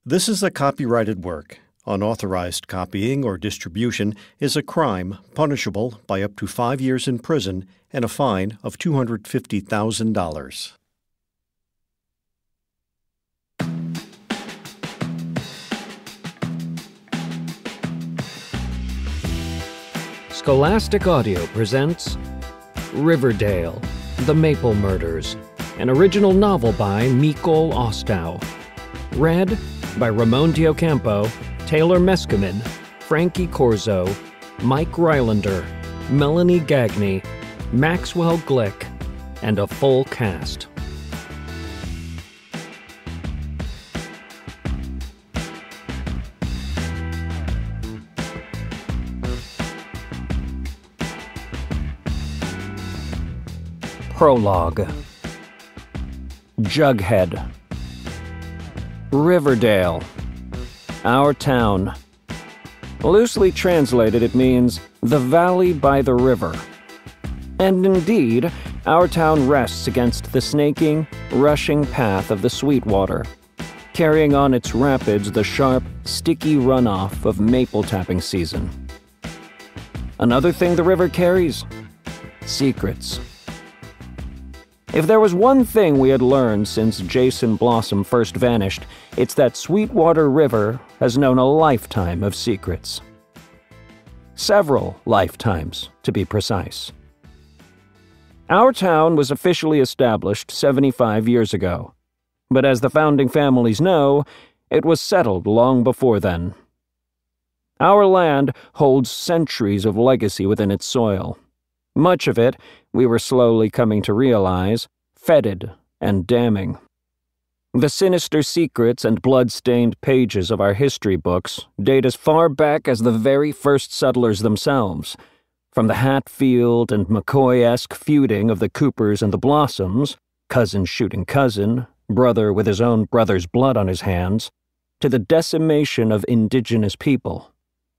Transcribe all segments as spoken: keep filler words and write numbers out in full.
This is a copyrighted work. Unauthorized copying or distribution is a crime punishable by up to five years in prison and a fine of two hundred fifty thousand dollars. Scholastic Audio presents Riverdale, The Maple Murders, an original novel by Micol Ostow. Read by Ramon Diocampo, Taylor Meskimen, Frankie Corzo, Mike Rylander, Melanie Gagney, Maxwell Glick, and a full cast. Prologue. Jughead. Riverdale. Our town. Loosely translated, it means the valley by the river. And indeed, our town rests against the snaking, rushing path of the Sweetwater, carrying on its rapids the sharp, sticky runoff of maple tapping season. Another thing the river carries? Secrets. If there was one thing we had learned since Jason Blossom first vanished, it's that Sweetwater River has known a lifetime of secrets. Several lifetimes, to be precise. Our town was officially established seventy-five years ago, but as the founding families know, it was settled long before then. Our land holds centuries of legacy within its soil. Much of it, we were slowly coming to realize, fetid and damning. The sinister secrets and blood-stained pages of our history books date as far back as the very first settlers themselves, from the Hatfield and McCoy-esque feuding of the Coopers and the Blossoms, cousin shooting cousin, brother with his own brother's blood on his hands, to the decimation of indigenous people.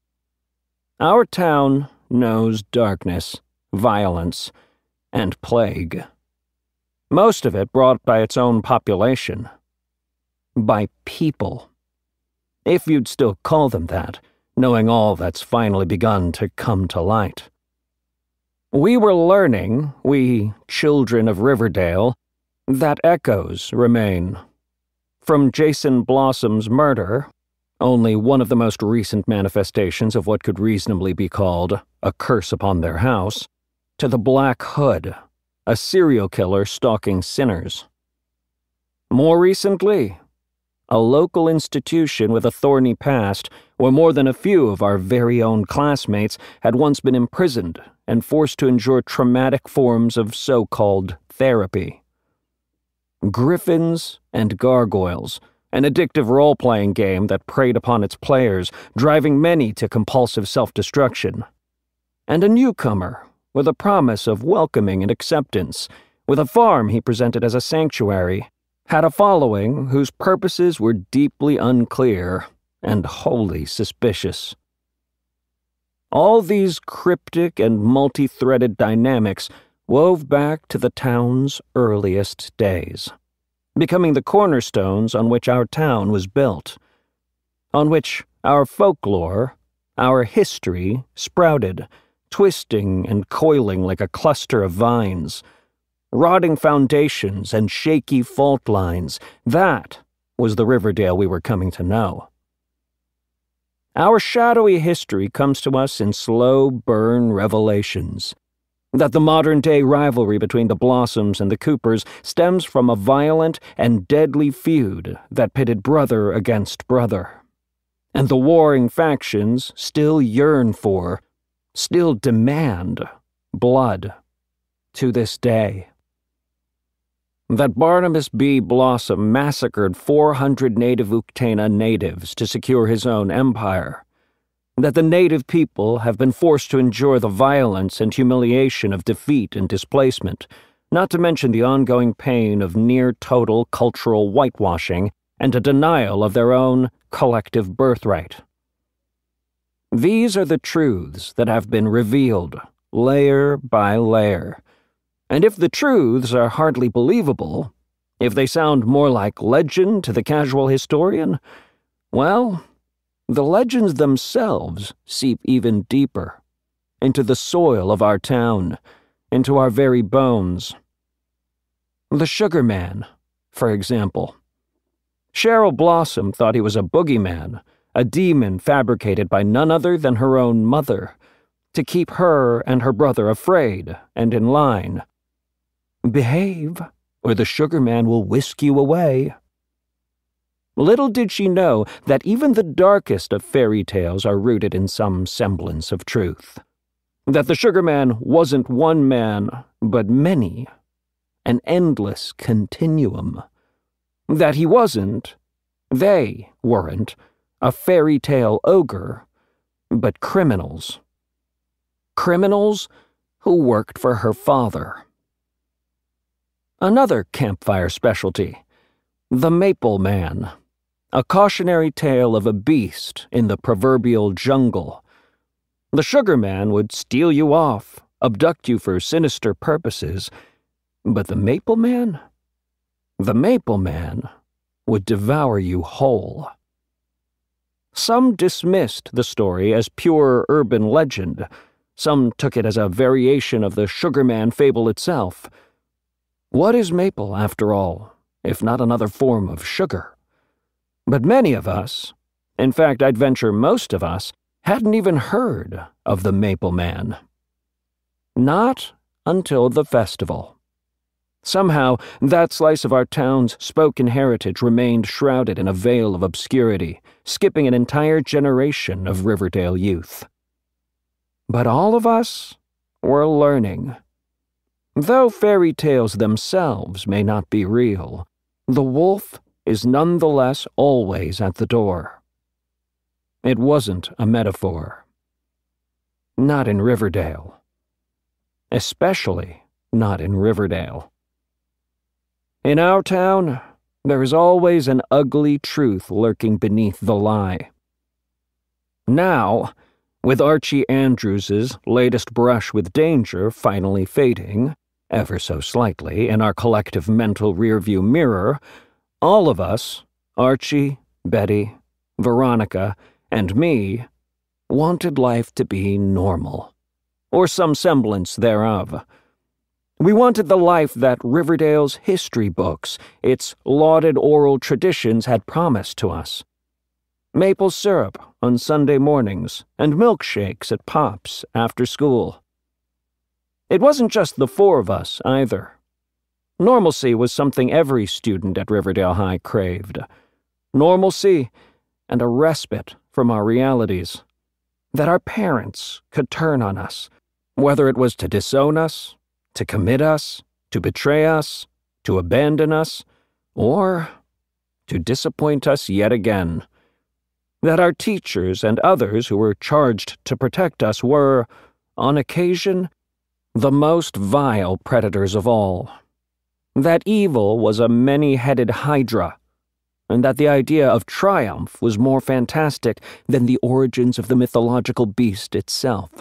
Our town knows darkness, violence, and plague. Most of it brought by its own population. By people. If you'd still call them that, knowing all that's finally begun to come to light. We were learning, we children of Riverdale, that echoes remain. From Jason Blossom's murder, only one of the most recent manifestations of what could reasonably be called a curse upon their house, to the Black Hood, a serial killer stalking sinners. More recently, a local institution with a thorny past where more than a few of our very own classmates had once been imprisoned and forced to endure traumatic forms of so-called therapy. Griffins and Gargoyles, an addictive role-playing game that preyed upon its players, driving many to compulsive self-destruction. And a newcomer with a promise of welcoming and acceptance, with a farm he presented as a sanctuary, had a following whose purposes were deeply unclear and wholly suspicious. All these cryptic and multi-threaded dynamics wove back to the town's earliest days, becoming the cornerstones on which our town was built, on which our folklore, our history sprouted, twisting and coiling like a cluster of vines. Rotting foundations and shaky fault lines, that was the Riverdale we were coming to know. Our shadowy history comes to us in slow burn revelations. That the modern-day rivalry between the Blossoms and the Coopers stems from a violent and deadly feud that pitted brother against brother. And the warring factions still yearn for, still demand, blood, to this day. That Barnabas B. Blossom massacred four hundred native Uktana natives to secure his own empire. That the native people have been forced to endure the violence and humiliation of defeat and displacement, not to mention the ongoing pain of near-total cultural whitewashing and a denial of their own collective birthright. These are the truths that have been revealed, layer by layer. And if the truths are hardly believable, if they sound more like legend to the casual historian, Well, the legends themselves seep even deeper, into the soil of our town, into our very bones. The Sugar Man, for example. Cheryl Blossom thought he was a boogeyman, a demon fabricated by none other than her own mother, to keep her and her brother afraid and in line. Behave, or the Sugar Man will whisk you away. Little did she know that even the darkest of fairy tales are rooted in some semblance of truth. That the Sugar Man wasn't one man, but many. An endless continuum. That he wasn't, they weren't, a fairy tale ogre, but criminals. Criminals who worked for her father. Another campfire specialty, the Maple Man. A cautionary tale of a beast in the proverbial jungle. The Sugar Man would steal you off, abduct you for sinister purposes, but the Maple Man? The Maple Man would devour you whole. Some dismissed the story as pure urban legend. Some took it as a variation of the Sugar Man fable itself. What is maple, after all, if not another form of sugar? But many of us, in fact, I'd venture most of us, hadn't even heard of the Maple Man. Not until the festival. Somehow, that slice of our town's spoken heritage remained shrouded in a veil of obscurity, skipping an entire generation of Riverdale youth. But all of us were learning. Though fairy tales themselves may not be real, the wolf is nonetheless always at the door. It wasn't a metaphor. Not in Riverdale. Especially not in Riverdale. In our town, there is always an ugly truth lurking beneath the lie. Now, with Archie Andrews's latest brush with danger finally fading, ever so slightly, in our collective mental rearview mirror, all of us, Archie, Betty, Veronica, and me, wanted life to be normal, or some semblance thereof. We wanted the life that Riverdale's history books, its lauded oral traditions, had promised to us. Maple syrup on Sunday mornings and milkshakes at Pop's after school. It wasn't just the four of us, either. Normalcy was something every student at Riverdale High craved. Normalcy and a respite from our realities. That our parents could turn on us, whether it was to disown us, to commit us, to betray us, to abandon us, or to disappoint us yet again. That our teachers and others who were charged to protect us were, on occasion, the most vile predators of all. That evil was a many-headed hydra, and that the idea of triumph was more fantastic than the origins of the mythological beast itself.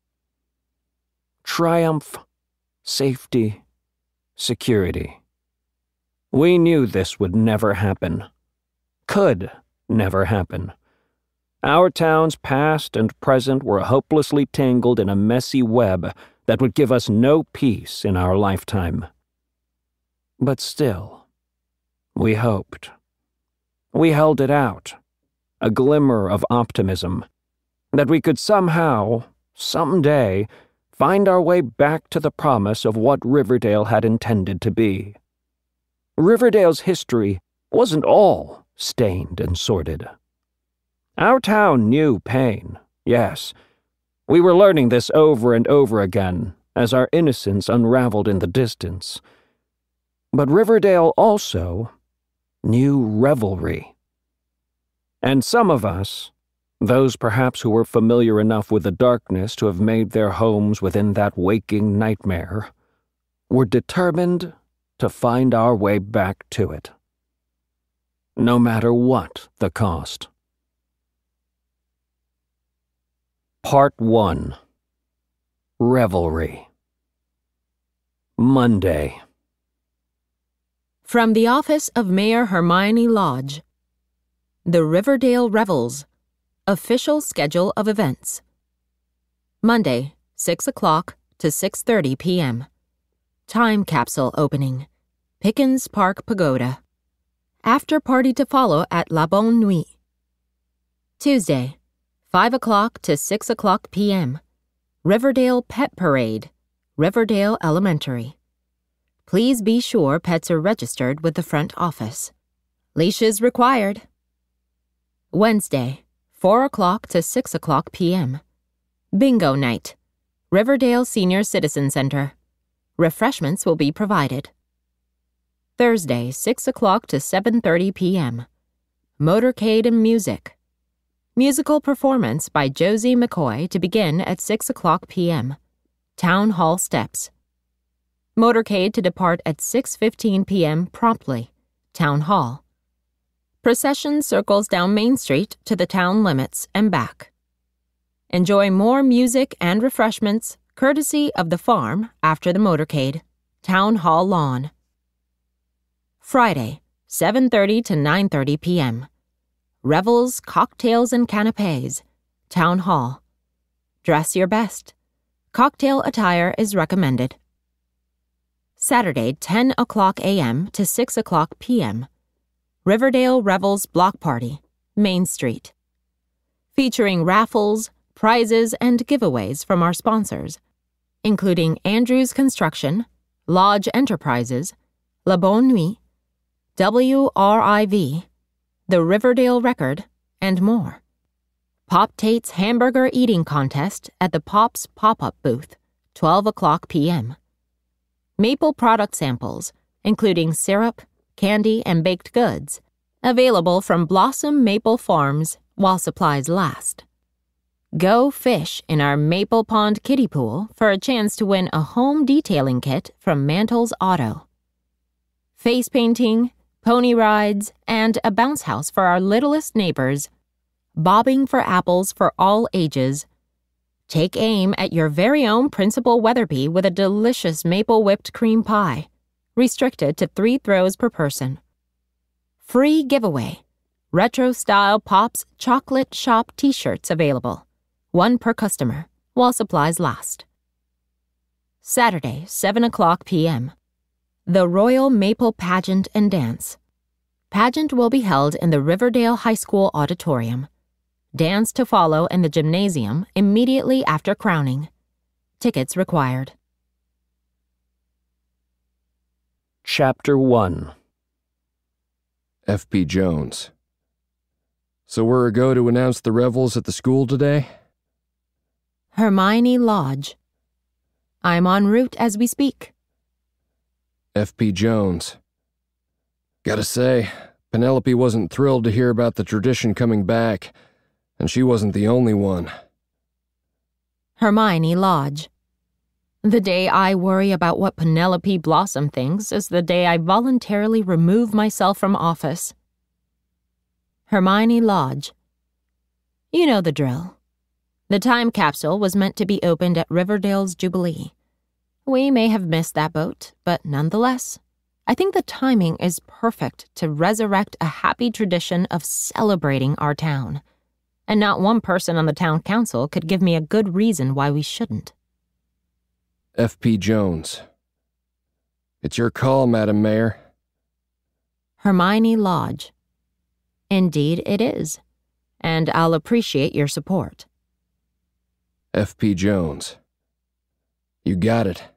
Triumph, safety, security. We knew this would never happen. Could never happen. Our town's past and present were hopelessly tangled in a messy web that would give us no peace in our lifetime. But still, we hoped. We held it out, a glimmer of optimism, that we could somehow, someday, find our way back to the promise of what Riverdale had intended to be. Riverdale's history wasn't all stained and sordid. Our town knew pain, yes. We were learning this over and over again as our innocence unraveled in the distance. But Riverdale also knew revelry. And some of us, those perhaps who were familiar enough with the darkness to have made their homes within that waking nightmare, were determined to find our way back to it. No matter what the cost. Part one. Revelry. Monday. From the office of Mayor Hermione Lodge. The Riverdale Revels. Official schedule of events. Monday, six o'clock to six thirty p.m. Time capsule opening. Pickens Park Pagoda. After party to follow at La Bonne Nuit. Tuesday, five o'clock to six o'clock p.m. Riverdale Pet Parade. Riverdale Elementary. Please be sure pets are registered with the front office. Leashes required. Wednesday, four o'clock to six o'clock p.m. Bingo night. Riverdale Senior Citizen Center. Refreshments will be provided. Thursday, six o'clock to seven thirty p.m. Motorcade and music. Musical performance by Josie McCoy to begin at six o'clock p.m. Town Hall steps. Motorcade to depart at six fifteen p.m. promptly. Town Hall. Procession circles down Main Street to the town limits and back. Enjoy more music and refreshments, courtesy of the farm after the motorcade. Town Hall lawn. Friday, seven thirty to nine thirty p.m. Revels, cocktails, and canapés. Town Hall. Dress your best. Cocktail attire is recommended. Saturday, ten o'clock a.m. to six o'clock p.m. Riverdale Revels Block Party, Main Street. Featuring raffles, prizes, and giveaways from our sponsors, including Andrews Construction, Lodge Enterprises, La Bonne Nuit, W R I V, The Riverdale Record, and more. Pop Tate's Hamburger Eating Contest at the Pop's Pop-Up Booth, twelve o'clock p.m. Maple product samples, including syrup, candy, and baked goods, available from Blossom Maple Farms while supplies last. Go fish in our Maple Pond kiddie pool for a chance to win a home detailing kit from Mantle's Auto. Face painting, pony rides, and a bounce house for our littlest neighbors. Bobbing for apples for all ages. Take aim at your very own Principal Weatherby with a delicious maple whipped cream pie. Restricted to three throws per person. Free giveaway. Retro-style Pops Chocolate Shop t-shirts available. One per customer, while supplies last. Saturday, seven o'clock p.m. The Royal Maple Pageant and Dance. Pageant will be held in the Riverdale High School auditorium. Dance to follow in the gymnasium immediately after crowning. Tickets required. Chapter one. F P Jones. So we're a go to announce the revels at the school today? Hermione Lodge. I'm en route as we speak. F P Jones. Gotta say, Penelope wasn't thrilled to hear about the tradition coming back, and she wasn't the only one. Hermione Lodge. The day I worry about what Penelope Blossom thinks is the day I voluntarily remove myself from office. Hermione Lodge. You know the drill. The time capsule was meant to be opened at Riverdale's Jubilee. We may have missed that boat, but nonetheless, I think the timing is perfect to resurrect a happy tradition of celebrating our town. And not one person on the town council could give me a good reason why we shouldn't. F P Jones. It's your call, Madam Mayor. Hermione Lodge. Indeed it is, and I'll appreciate your support. F P Jones. You got it.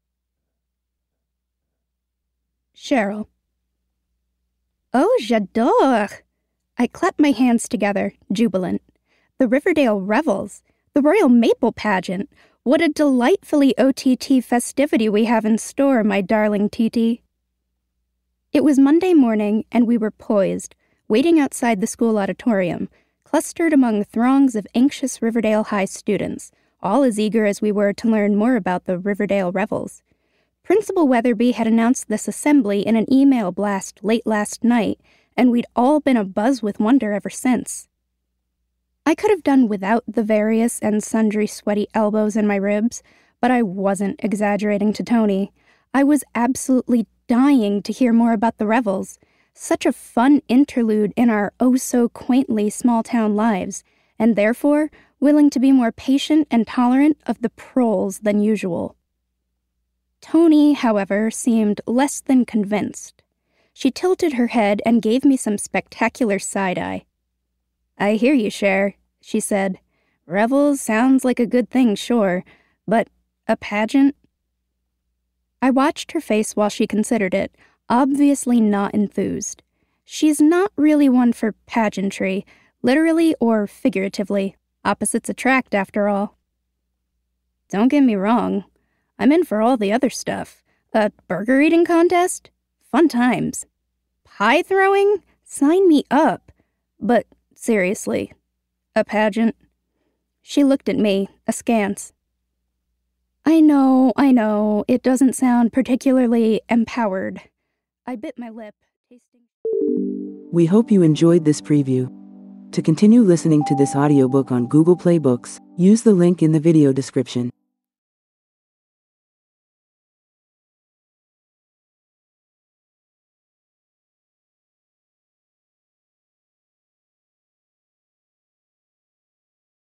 Cheryl. Oh, j'adore! I clapped my hands together, jubilant. The Riverdale Revels, the Royal Maple Pageant. What a delightfully O T T festivity we have in store, my darling Titi. It was Monday morning, and we were poised, waiting outside the school auditorium, clustered among throngs of anxious Riverdale High students, all as eager as we were to learn more about the Riverdale Revels. Principal Weatherby had announced this assembly in an email blast late last night, and we'd all been abuzz with wonder ever since. I could have done without the various and sundry sweaty elbows in my ribs, but I wasn't exaggerating to Tony. I was absolutely dying to hear more about the revels. Such a fun interlude in our oh-so-quaintly small-town lives, and therefore willing to be more patient and tolerant of the proles than usual. Tony, however, seemed less than convinced. She tilted her head and gave me some spectacular side-eye. "I hear you, Cher," she said. "Revels sounds like a good thing, sure, but a pageant?" I watched her face while she considered it, obviously not enthused. She's not really one for pageantry, literally or figuratively. Opposites attract, after all. "Don't get me wrong. I'm in for all the other stuff. A burger eating contest? Fun times. Pie throwing? Sign me up. But seriously, a pageant?" She looked at me, askance. I know, I know, it doesn't sound particularly empowered. I bit my lip, tasting... We hope you enjoyed this preview. To continue listening to this audiobook on Google Play Books, use the link in the video description.